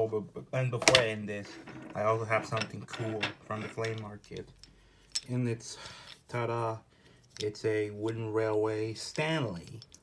and before I end this, I also have something cool from the flea market. And it's, ta-da, it's a wooden railway Stanley.